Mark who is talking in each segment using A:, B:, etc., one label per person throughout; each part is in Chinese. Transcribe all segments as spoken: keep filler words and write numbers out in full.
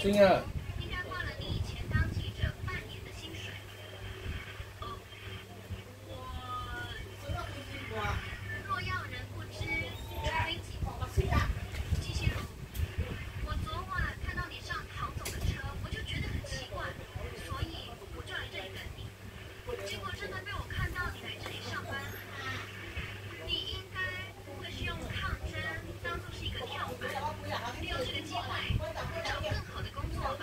A: 心啊！
B: 应该花了你以前当记者半年的薪水。哦，我若要人不知，除非己莫。季心如，我昨晚看到你上唐总的车，我就觉得很奇怪，所以我就来这里等你。结果真的被我看到你来这里上班，你应该不会是用抗争当做是一个跳板，利用这个机会找更好的工作吧？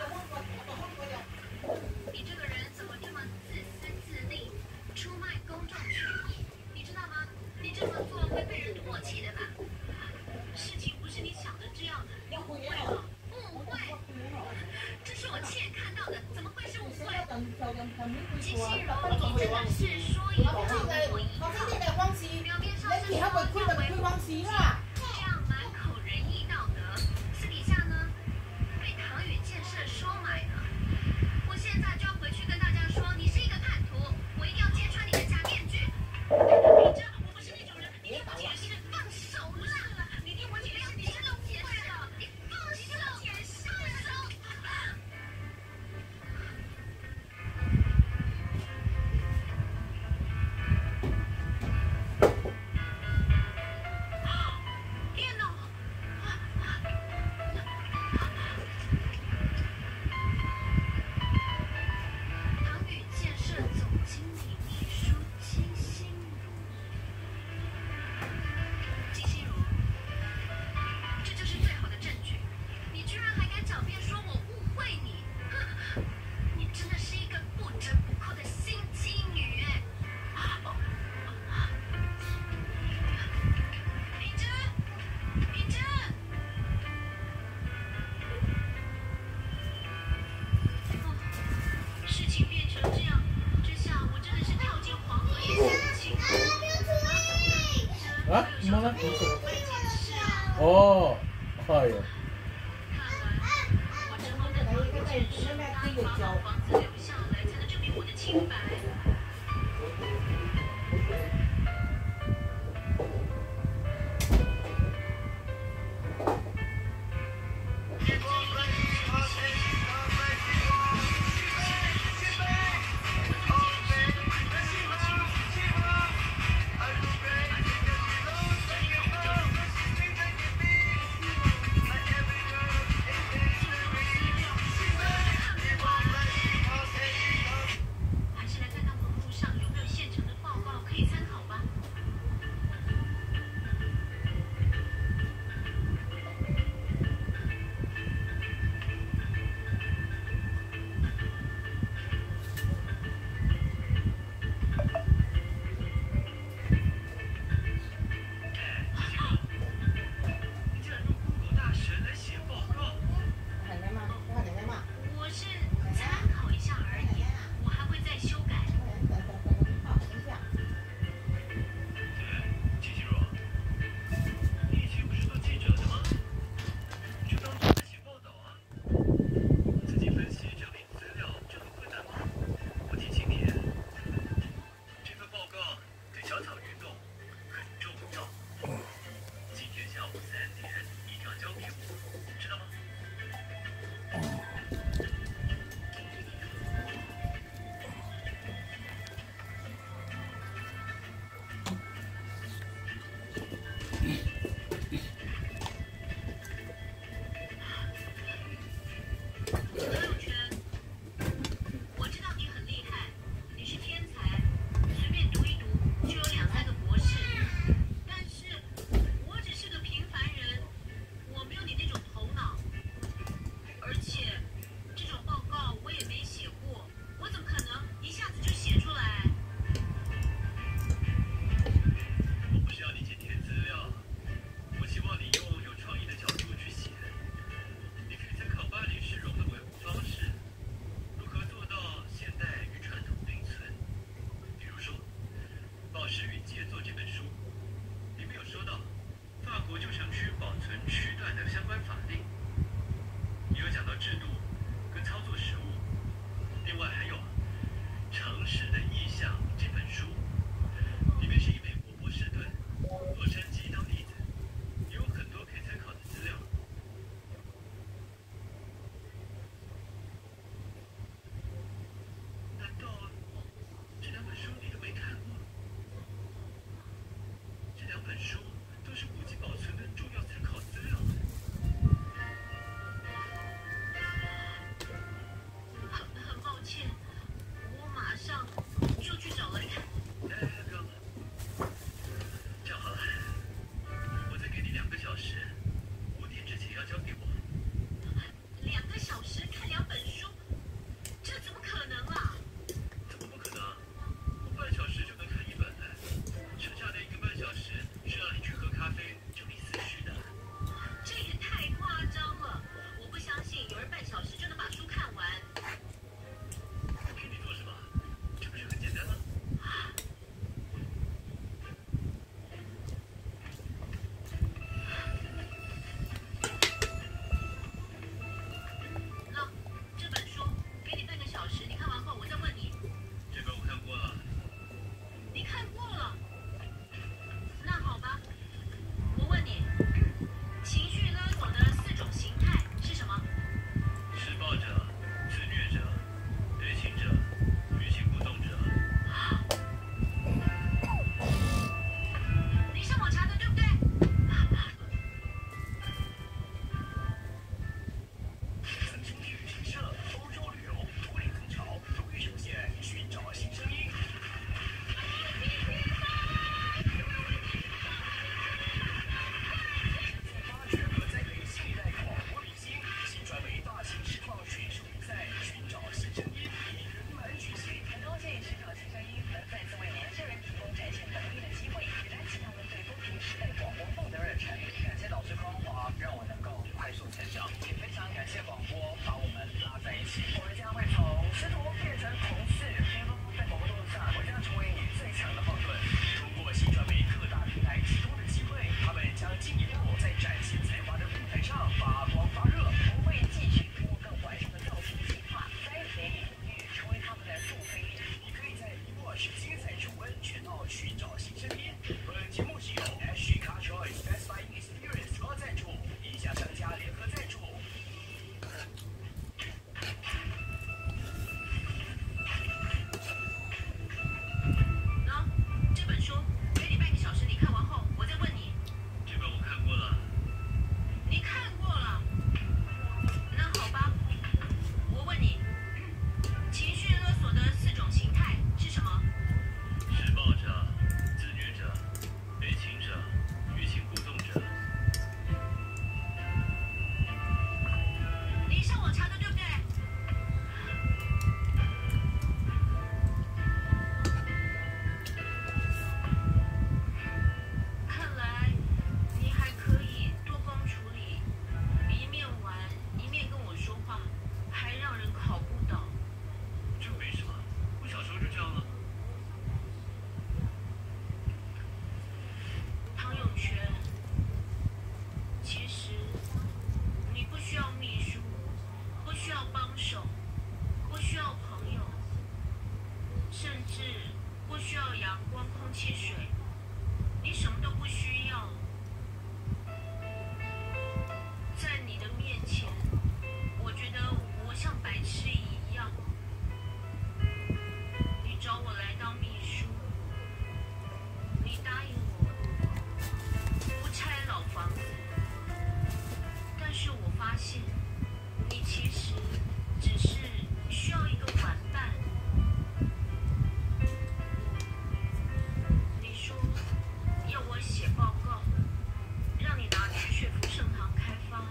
B: 你这个人怎么这么自私自利，出卖公众权益？你知道吗？你这么做会被人唾弃的吧？事情不是你想的这样的，你误会了，误会。这是我亲眼看到的，怎么会是误会？金心柔，你真的是说一套做一套，表面上是说要维护这样满口仁义道德，私底下呢被唐宇建设收买了。我现在就要回去跟大家说，你是一个叛徒，我一定要揭穿你的假面具。你这我不是那种人，你听我解释，放手啦！你听我解释，你是漏解释了，你放手，解释放手。天哪！唐宇建设总经理秘书金心如，金心如，这就是最好的证据。你居然还敢狡辩说我误会你，哼！你真的是一个不折不扣的心机女哎！品珍，品珍。哦，事情变成这样，这下我真的是跳进黄河也洗不清。
A: 啊？怎么了？
B: 我来解释啊！
A: 哦，哎呦，
B: 看完，我只好等唐宇建设答应把老房子留下来，才能证明我的清白。还是来看看网络上有没有现成的报告可以参考吧。
C: 你竟然用 Google 大神来写报告？
B: 我是参考一下而已，我还会再修改。
C: 季心如，你以前不是做记者的吗？就当做在写报道啊。自己分析整理资料，这很困难吗？我提醒你，这份报告对小草运动很重要。今天下午三点一定要交给我，知道吗？
B: 何永泉，我知道你很厉害，你是天才，随便读一读就有两三个博士。但是，我只是个平凡人，我没有你那种头脑，而且这种报告我也没写过，我怎么可能一下子就写出来？
C: 我不是要你剪贴资料，我希望你用有创意的角度去写。你可以参考巴黎市容的维护方式，如何做到现代与传统并存。比如说，《宝石与杰作》这本书，里面有说到法国旧城区保存区段的相关法令，也有讲到制度跟操作实务。另外还有《城市的意象》这本书，里面是以美国波士顿、洛杉矶当例子，也有很多可以参考的资料。
B: 需要阳光、空气、水，你什么都不需要。在你的面前，我觉得我像白痴一样。你找我来当秘书，你答应我不拆老房子，但是我发现你其实只是需要一个玩伴。你说要我写报告，让你拿去说服盛堂开发，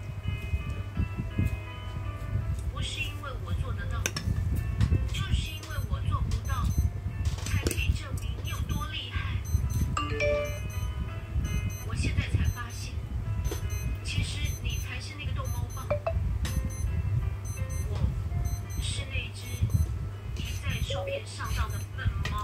B: 不是因为我做得到，就是因为我做不到，才可以证明你有多厉害。我现在才发现，其实你才是那个逗猫棒，我是那只一再受骗上当的笨猫。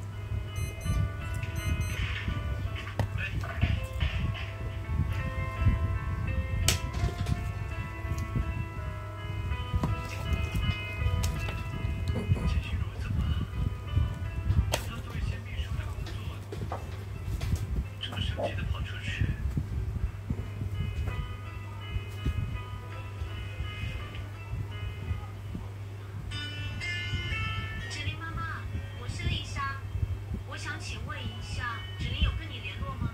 C: 钱心如怎么叫他做一些秘书的工作，这么生气的跑出去？
B: 芷玲妈妈，我是丽莎，我想请问一下，芷玲有跟你联络吗？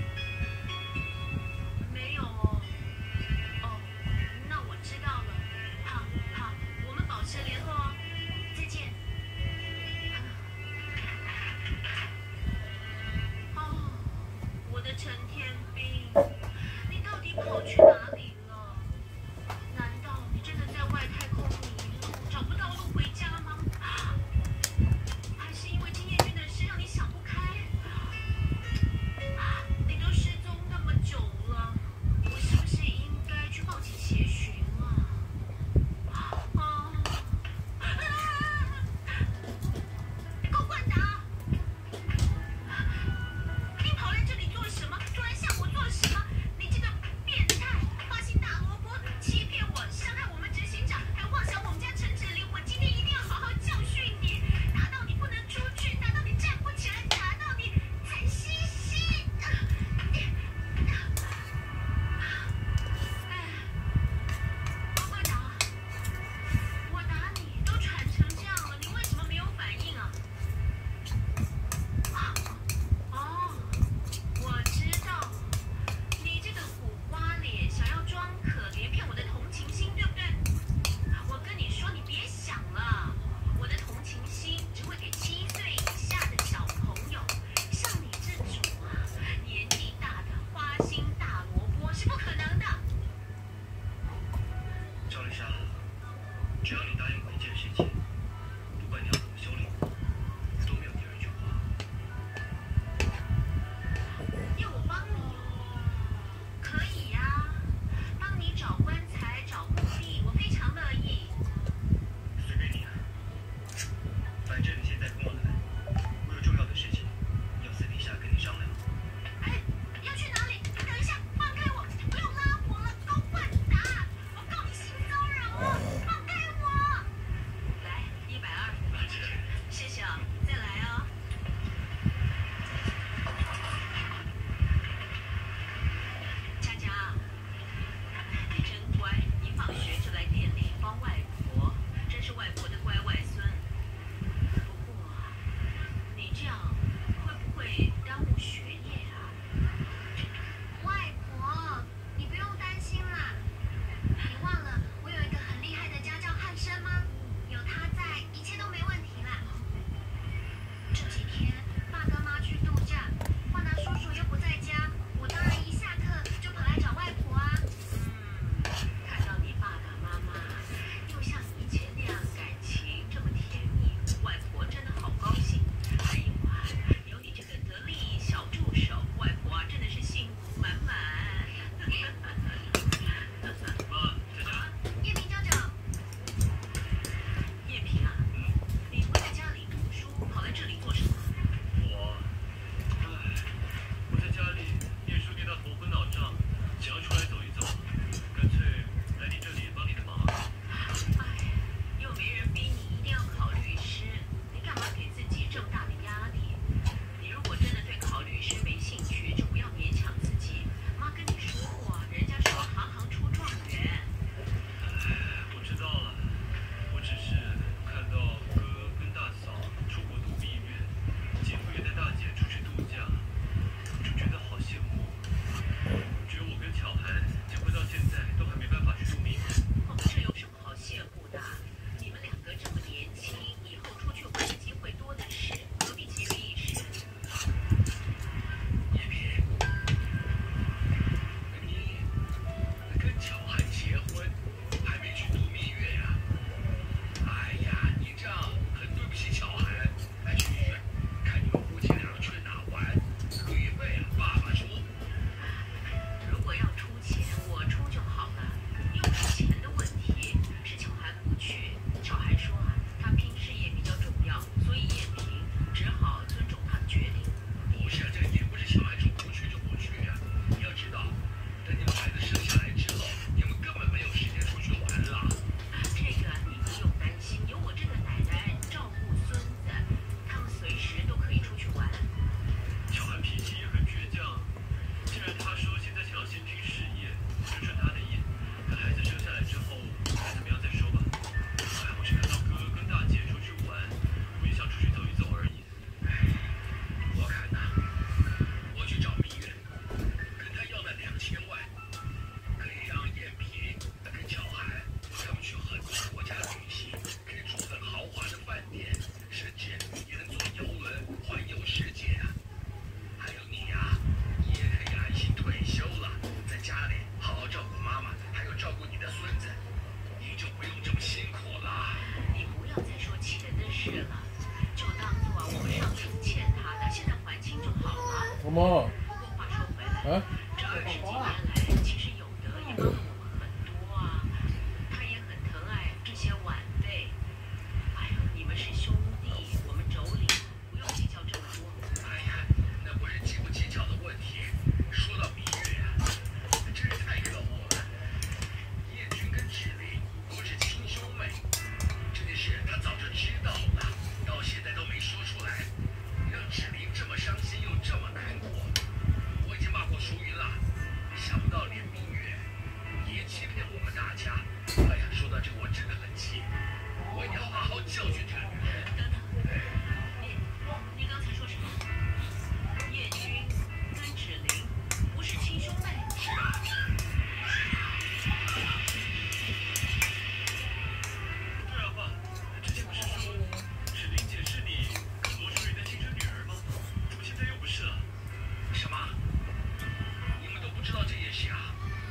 B: 没有哦。哦，那我知道了。好，好，我们保持联络哦。再见。哦，我的陈天。
A: 么？
B: 不过话说回来，
A: 啊？
B: 这二十几年来，其实有德也帮了我们很多啊。他也很疼爱这些晚辈。哎呦，你们是兄弟，我们妯娌，不用计较这么多。
C: 哎呀，那不是计不计较的问题。说到芈月呀，真是太可恶了。叶军跟芷玲不是亲兄妹，这件事他早就知道了，到现在都没说出来，让芷玲这么伤心又这么难过。我已经骂过淑云了，想不到连芈月也欺骗我们大家。哎呀，说到这个我真的很气，我一定要好好教训这个女人。
B: 等等，你你刚才说什么？叶军跟芷玲不是亲兄妹？
C: 是啊。对啊，爸，之前不是说芷玲姐是你跟罗淑云的亲生女儿吗？怎么现在又不是了？什么？你们都不知道这件事啊？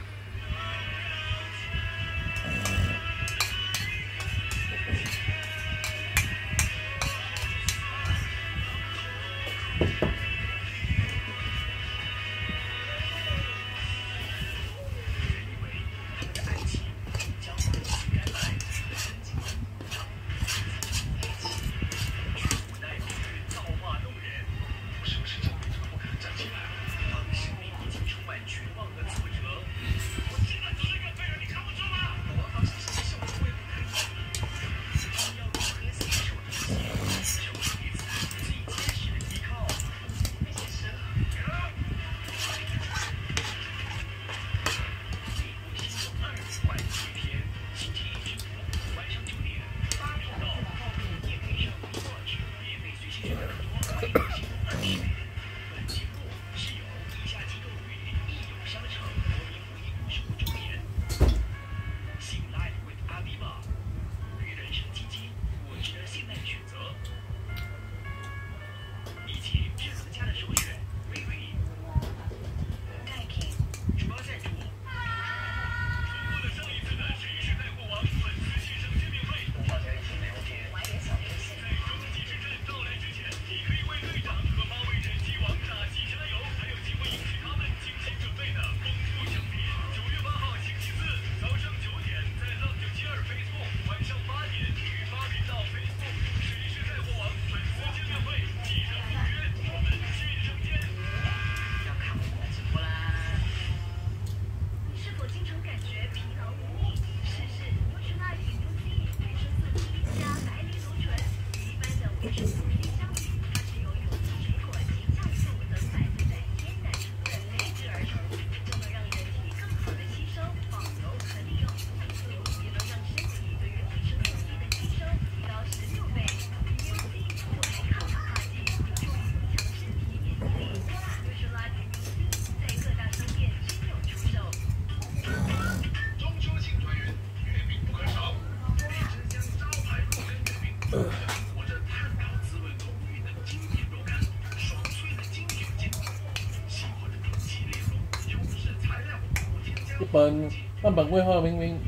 A: 一本那本为何明明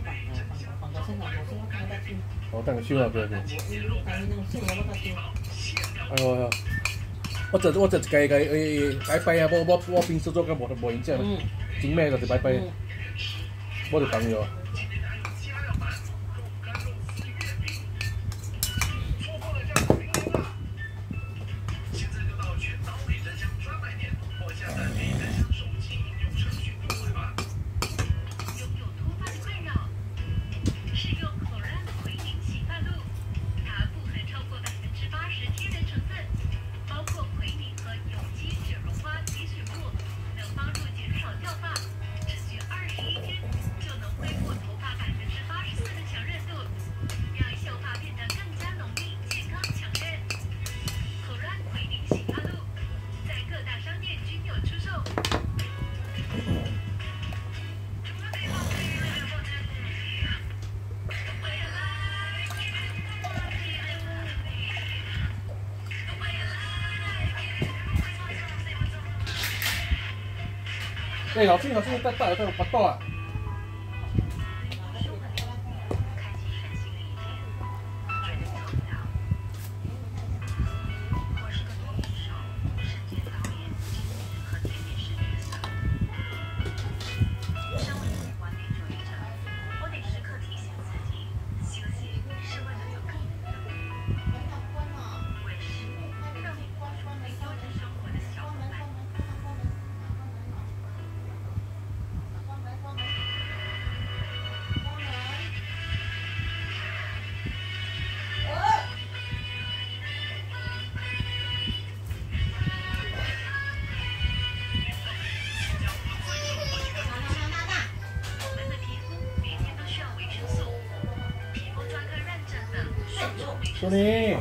A: 哦，等收啊，对对。哎呦，我这我这家家诶摆摆啊，我我我平时做个无无影响，真咩就是摆摆，我就朋友。哎，老师，老师，带带带我把刀啊！
B: 我是个脱口手，身兼导演、经理和
A: 说你。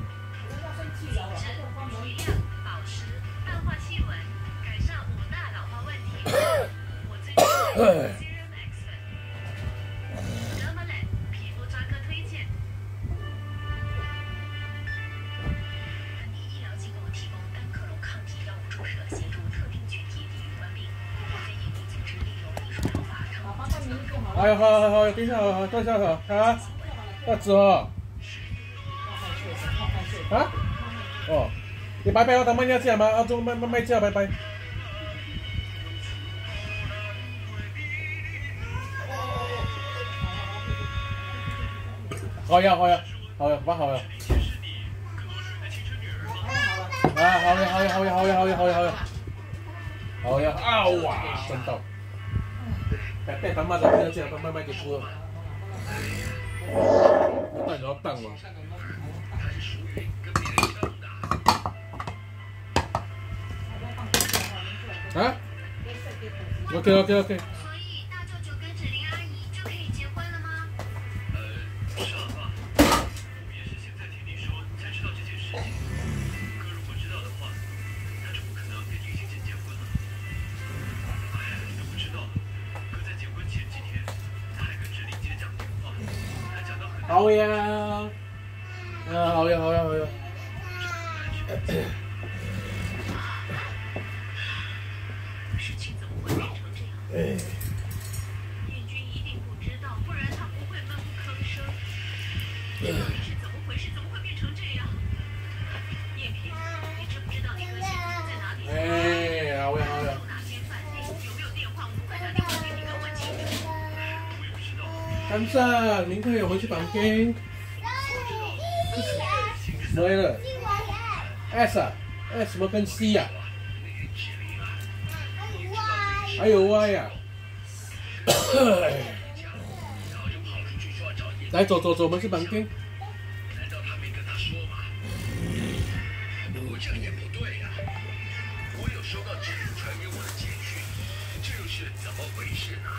A: 哎呀，好好好，等一下，好，等一下，好啊，要吃哦。啊？哦，你拜拜，我等慢点吃嘛，啊，中慢慢慢吃，拜拜。好呀，好呀，好呀，蛮好呀。啊，好呀，好呀，好呀，好呀，好呀，好呀，好呀。好呀，啊哇，真到。 白白爸妈就不要这样，爸妈买给哭了。蛋要蛋嘛。啊 ？OK OK OK。
B: 所以大舅舅跟芷玲阿姨就可以结婚了吗？
C: 呃，是啊，爸，我们也是现在听你说才知道这件事情。哥如果知道的话，他就不可能跟宁馨姐结婚了。哎呀，都不知道。 结婚前几天，他还跟芷玲姐讲电话，还讲到很多。
A: 好呀，啊，好呀，好呀，好呀。
B: 事情怎么会变成这样？
A: 哎。
B: 燕君一定不知道，不然他不会闷不吭声。到底是怎么回事？怎么会变成这样？叶萍，你知不知道你哥现在在哪里？
A: 哎，好呀，好呀。 先生，您可以回去房间。谁了 ？S 啊 ？S 什么跟 C 呀、啊？还有 Y 呀、啊？来，走走走，我们去房间。
C: 难道他没跟他说吗？不过这样也不对呀、啊。我有收到芷玲传给我的简讯，这又是怎么回事呢？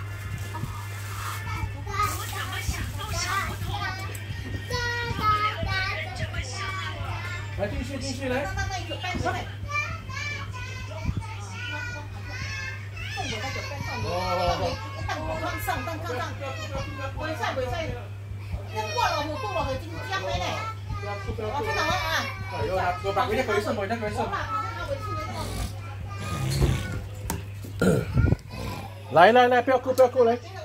B: 我怎么想都想不通，他们两个人这么相爱。
A: 来，进去进去来。哦。
D: 上上上上，袂使袂使，你过落去过落去真香的嘞。我去哪位啊？
A: 哎呦，我把回家回送，回家回送。来来来，不要哭不要哭来。